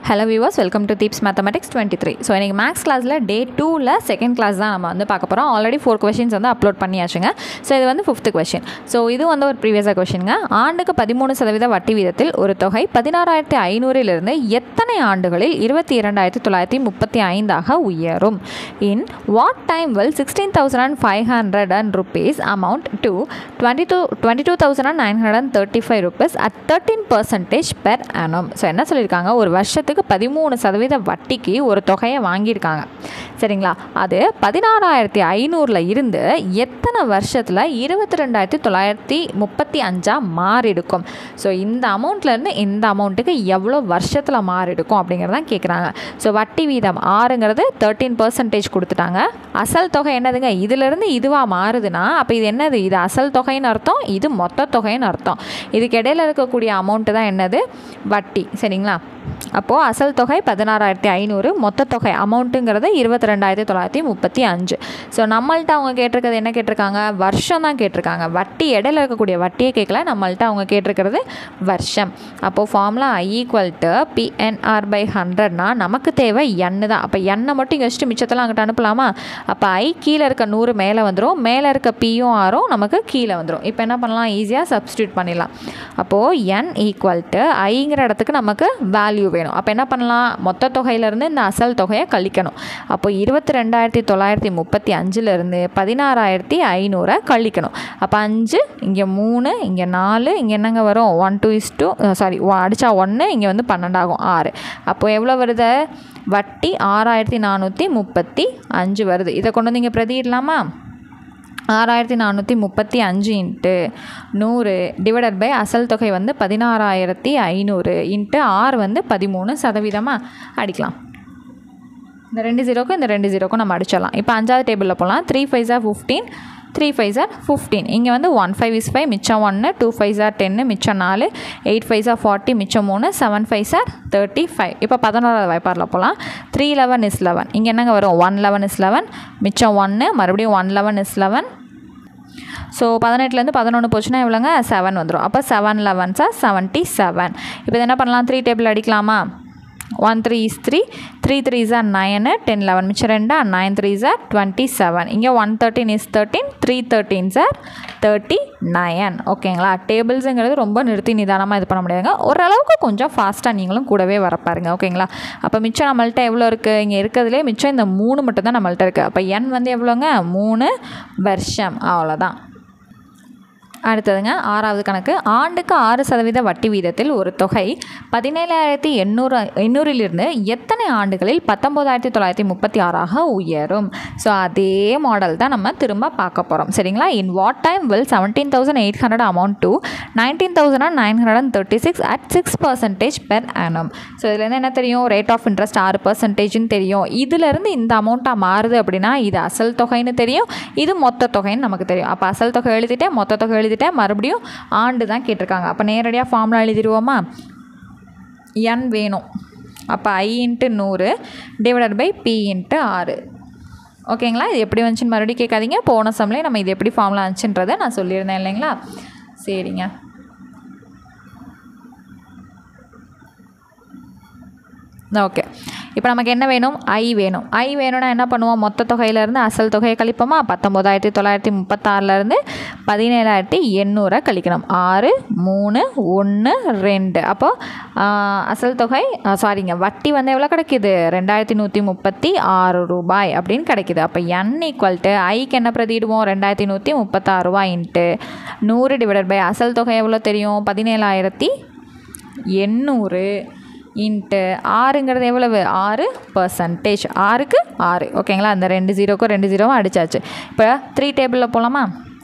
Hello viewers, welcome to Deeps Mathematics 23. So இன்னைக்கு maths கிளாஸில் day 2ல second class தான் நம்ம வந்து பார்க்க போகிறோம். ஆல்ரெடி 4 கொஷின்ஸ் வந்து அப்லோட் பண்ணியாச்சுங்க. ஸோ இது வந்து 5th கொஷின். ஸோ இது வந்து ஒரு ப்ரீவியஸாக கொஷினுங்க. ஆண்டுக்கு 13% வட்டி வீதத்தில் ஒரு தொகை 16,500 எத்தனை ஆண்டுகளில் 22,935 உயரும்? In what time will 16,500 rupees amount to 22,935 rupees at 13% per annum. So என்ன சொல்லியிருக்காங்க, ஒரு வருஷத்துக்கு 13% வட்டிக்கு ஒரு தொகையை வாங்கியிருக்காங்க சரிங்களா. அது 16,500 இருந்து எத்தனை வருஷத்தில் 22,935 மாறிடுக்கும். ஸோ இந்த அமௌண்ட்லேருந்து இந்த அமௌண்ட்டுக்கு எவ்வளோ வருஷத்தில் மாறிடுக்கும் அப்படிங்கிறதான் கேட்குறாங்க. ஸோ வட்டி வீதம் ஆறுங்கிறது 13% கொடுத்துட்டாங்க. அசல் தொகை என்னதுங்க, இதிலேருந்து இதுவாக மாறுதுன்னா அப்போ இது என்னது, இது அசல் தொகைன்னு அர்த்தம், இது மொத்த தொகைன்னு அர்த்தம். இதுக்கு இடையில் இருக்கக்கூடிய அமௌண்ட்டு தான் என்னது, வட்டி சரிங்களா. அப்போது அசல் தொகை 16,500, மொத்த தொகை அமௌண்ட்டுங்கிறது 22,935. ஸோ நம்மள்ட்ட அவங்க கேட்டிருக்கிறது என்ன கேட்டிருக்காங்க, வருஷம் தான் கேட்டிருக்காங்க. வட்டி இடையில இருக்கக்கூடிய வட்டியை கேட்கல, நம்மள்ட்ட அவங்க கேட்டிருக்கிறது வருஷம். அப்போது ஃபார்முலா I = PNR/100னா நமக்கு தேவை n தான். அப்போ n மட்டும் இங்கே வச்சுட்டு மிச்சத்தெல்லாம் அங்கிட்ட அனுப்பலாமா. அப்போ I கீழே இருக்க 100 மேலே வந்துடும், மேலே இருக்க Pயும் Rயும் நமக்கு கீழே வந்துடும். இப்போ என்ன பண்ணலாம், ஈஸியாக சப்ஸ்டியூட் பண்ணிடலாம். அப்போது n = Iங்கிற இடத்துக்கு நமக்கு வேல்யூ வேணும். அப்போ என்ன பண்ணலாம், மொத்த தொகையிலேருந்து இந்த அசல் தொகையை கழிக்கணும். அப்போ 22,935 16,500 கழிக்கணும். அப்போ 5 இங்கே 3 இங்கே 4 இங்கே என்னங்க வரும் 1:2 அடித்தா 1 இங்கே வந்து 12 ஆகும் 6. அப்போது எவ்வளோ வருது, வட்டி 6,435 வருது. இதை கொண்டு வந்து இங்கே பிரதியிடலாமா. 6,435 × 100 டிவைடட் பை அசல் தொகை வந்து 16,500 × R வந்து 13% அடிக்கலாம். இந்த 2 0க்கும் இந்த 2 0க்கும் நம்ம அடிச்சிடலாம். இப்போ 5வது டேபிளில் போகலாம். 3 5s are 15, 3 5s are 15. இங்கே வந்து 1 5 is 5 மிச்சம் 1, 2 5s are 10 மிச்சம் 4, 8 5s are 40 மிச்சம் 3, 7 5s are 35. இப்போ 11வது வாய்ப்பாரில் போகலாம். 3 11 is 11. இங்கே என்னங்க வரும் 1 11 is 11 மிச்சம் 1, மறுபடியும் 1 11 is 11. ஸோ 18லேருந்து 11 போச்சுன்னா எவ்வளோங்க 7 வந்துடும். அப்போ 7 11s are 77. இப்போ என்ன பண்ணலாம், 3 டேபிள் அடிக்கலாமா. 1 3 is 3, 3 3s are 9, 10 11 மிச்சம் 2, 9 3s are 27. இங்கே 1 13 is 13, 3 13s are 39. ஓகேங்களா. டேபிள்ஸுங்கிறது ரொம்ப நிறுத்தி நிதானமாக இது பண்ண முடியாதுங்க, ஓரளவுக்கு கொஞ்சம் ஃபாஸ்ட்டாக நீங்களும் கூடவே வரப்பாருங்க ஓகேங்களா. அப்போ மிச்சம் நம்மள்ட்ட எவ்வளோ இருக்குது, இங்கே இருக்கிறதுலே மிச்சம் இந்த 3 மட்டும் தான் நம்மள்ட்ட இருக்குது. அப்போ n வந்து எவ்வளோங்க 3 வருஷம், அவ்வளோதான். அடுத்ததுங்க 6வது கணக்கு. ஆண்டுக்கு 6% வட்டி வீதத்தில் ஒரு தொகை 17,800 எத்தனை ஆண்டுகளில் 19,936 உயரும். ஸோ அதே மாடல் தான் நம்ம திரும்ப பார்க்க போகிறோம் சரிங்களா. In what time will 17,800 amount to 19,936 at 6% per annum. So இதுலேருந்து என்ன தெரியும், ரேட் ஆஃப் இன்ட்ரெஸ்ட் 6% தெரியும். இதிலேருந்து இந்த அமௌண்ட்டாக மாறுது அப்படின்னா இது அசல் தொகைன்னு தெரியும், இது மொத்த தொகைன்னு நமக்கு தெரியும். அப்போ அசல் தொகை எழுதிட்டேன், மொத்த தொகை எழுதிட்டேன், மறுபடியும் ஆண்டு தான் கேட்டிருக்காங்க. அப்போ நேரடியாக ஃபார்முலா எழுதிடுவோமா. n வேணும், அப்போ I × 100 divided by P × R. ஓகேங்களா. இது எப்படி வந்துச்சுன்னு மறுபடியும் கேட்காதீங்க, போன சம்லேயே நம்ம இது எப்படி ஃபார்முலா வந்துச்சுன்றதை நான் சொல்லியிருந்தேன் இல்லைங்களா. சரிங்க. ஓகே. இப்போ நமக்கு என்ன வேணும், I வேணும். I வேணும்னா என்ன பண்ணுவோம், மொத்த தொகையிலேருந்து அசல் தொகையை கழிப்போமா. 19,936 17,800 கழிக்கணும். 6 3 1 2. அப்போது அசல் தொகை வட்டி வந்து எவ்வளோ கிடைக்கிது, 2,136 ரூபாய் அப்படின்னு கிடைக்கிது. அப்போ n = Iக்கு என்ன பிரதிடுவோம், 2,136 ரூபாய் × 100 டிவைடட் பை அசல் தொகை எவ்வளோ தெரியும் 17,800 இன்ட்டு ஆறுங்கிறது எவ்வளவு 6%, 6க்கு 6 ஓகேங்களா. அந்த 2 0க்கும் 2 0வும் அடித்தாச்சு. இப்போ 3 டேபிளில் போகலாமா.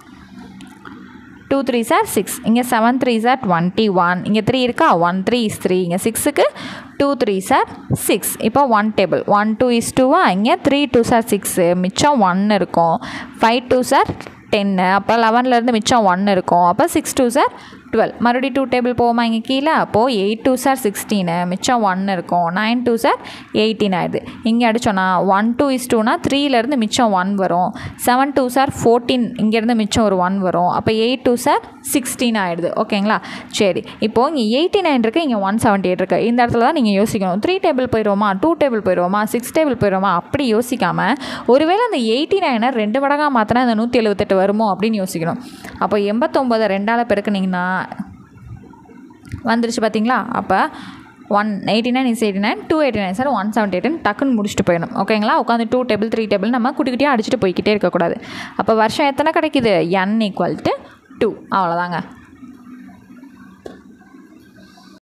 2 3s are 6, இங்கே 7 3s are 21, இங்கே 3 இருக்கா 1 3 is 3, இங்கே 6க்கு 2 3s are 6. இப்போ 1 டேபிள் 1 2 is 2, இங்கே 3 2s are 6 மிச்சம் 1 இருக்கும், 5 2s are 10, அப்போ 11லேருந்து மிச்சம் 1 இருக்கும், அப்போ 6 2s are 12 மறுபடியும் 2 டேபிள் போவோமா இங்கே கீழே அப்போது 8 2 சார் 16 மிச்சம் 1 இருக்கும் 9 2 சார் 18 ஆயிடுது இங்கே அடிச்சோன்னா 1 2 is 2னா 3லேருந்து மிச்சம் 1 வரும் 7 2 சார் 14 இங்கேருந்து மிச்சம் ஒரு 1 வரும் அப்போ 8 2 சார் 16 ஆயிடுது ஓகேங்களா சரி இப்போது இங்கே 89 இருக்குது இங்கே 178 இருக்குது இந்த இடத்துல தான் நீங்கள் யோசிக்கணும் 3 டேபிள் போயிடுவோமா 2 டேபிள் போயிடுவோமா 6 டேபிள் போயிடுவோமா அப்படி யோசிக்காமல் ஒருவேளை அந்த 89 2 மடங்காக மாற்றினா அந்த 178 வருமோ அப்படின்னு யோசிக்கணும் அப்போ 89 2ஆல் பெருக்குனிங்கன்னா வந்துருச்சு பார்த்தீங்களா அப்போ 189 is 89 289 சார் 178 டக்குன்னு முடிச்சுட்டு போயிடணும் ஓகேங்களா உட்காந்து 2 டேபிள் 3 டேபிள் நம்ம குட்டி குட்டியாக அடிச்சுட்டு போய்கிட்டே இருக்கக்கூடாது அப்போ வருஷம் எத்தனை கிடைக்குது n = 2 அவ்வளோதாங்க